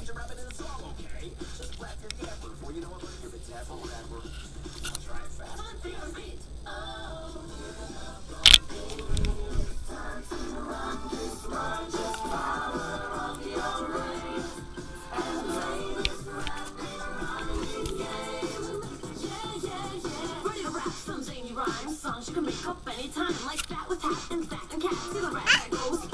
you rap it in a song, okay? Just clap your hands before you know I'm gonna give it tap or whatever. I'll try it fast. Ready to rap some zany rhymes, songs you can make up anytime, like that with Tap and Zach and Cat. See the rap that goes.